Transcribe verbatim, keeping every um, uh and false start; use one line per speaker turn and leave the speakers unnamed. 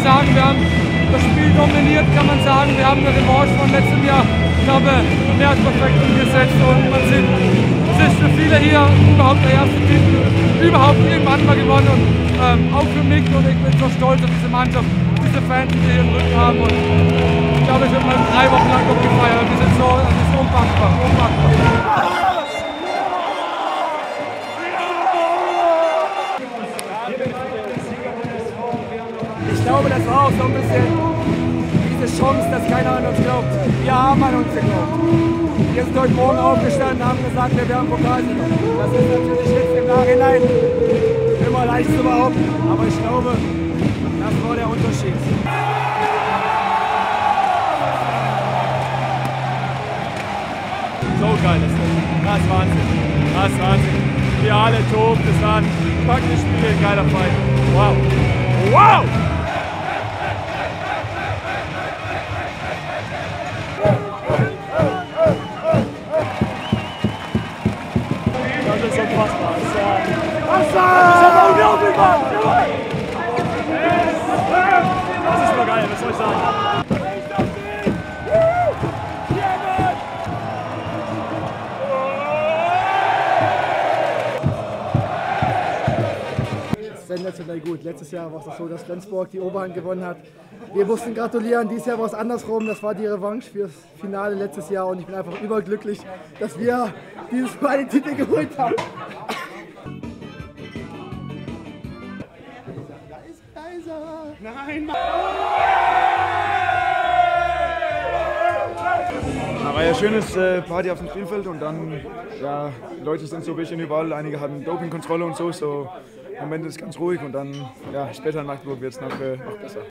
sagen, wir haben das Spiel dominiert, kann man sagen. Wir haben eine Revanche von letztem Jahr, ich glaube, mehr als perfekt umgesetzt. Und man sieht, es ist für viele hier überhaupt der erste Titel, überhaupt irgendwann mal gewonnen. Und ähm, auch für mich, und ich bin so stolz auf diese Mannschaft, diese Fans, die wir hier im Rücken haben. Und ich glaube, ich habe mal drei Wochen lang noch gefeiert. Wir sind so, das ist unfassbar, unfassbar.
Ich glaube, das war auch so ein bisschen diese Chance, dass keiner an uns glaubt. Wir haben an uns geglaubt. Wir sind heute Morgen aufgestanden und haben gesagt, wir wären Pokalsieger. Das ist natürlich jetzt im Nachhinein immer leicht zu behaupten, aber ich glaube, das war der Unterschied.
So geil ist das. Das ist Wahnsinn. Das ist Wahnsinn. Wir alle tobt, das war ein packendes Spiel, ein geiler Fight. Wow. Wow! Das ist unfassbar. Das ist, äh, das ist unglaublich, Mann! Das ist nur geil, was soll ich sagen?
Sensationell gut. Letztes Jahr war es so, dass Flensburg die Oberhand gewonnen hat. Wir mussten gratulieren. Dieses Jahr war es andersrum. Das war die Revanche fürs Finale letztes Jahr und ich bin einfach überglücklich, dass wir dieses beide Titel geholt haben. Da ist Kaiser! Nein!
Da war ja schönes äh, Party auf dem Spielfeld und dann, ja, die Leute sind so ein bisschen überall. Einige hatten Dopingkontrolle und so. so Im Moment ist es ganz ruhig und dann, ja, später in Magdeburg wird es noch, äh, noch besser.